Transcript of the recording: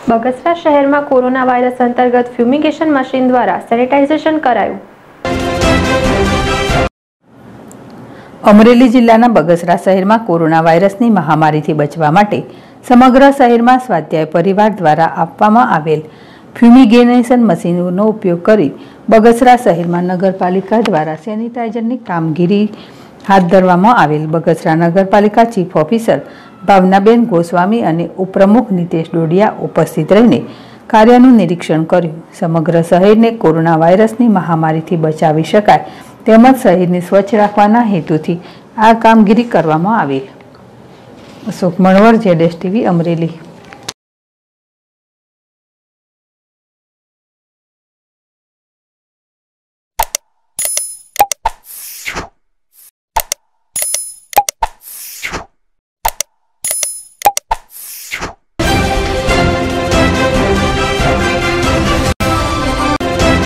बगसरा शहर में corona virus अंतर्गत फ्यूमिगेशन मशीन द्वारा सेनिटाइजेशन कराયું। अमरेली जिल्लाना बगसरा शहर में कोरोना वायरसनी महामारीथी बचवा माटे समग्र शहर में स्वाध्याय परिवार द्वारा आपवामां आवेल फ्यूमिगेशन मशीनों उपयोग करी बगसरा शहर में नगरपालिका द्वारा सेनिटाइजरनी कामगीरी हाथ धरवामां आवेल। बगसरा नगरपालिका चीफ ऑफिसर भावनाबेन गोस्वामी और उपप्रमुख नितेश डोडिया उपस्थित रहीने कार्यનું निरीक्षण कर्યું। समग्र शहर ने कोरोना वायरसनी महामारीथी बचावी शकाय તેમજ શહેરને સ્વચ્છ રાખવાના હેતુથી આ કામગીરી કરવામાં આવેલ। અશોક મણવર, ZSTV, અમરેલી।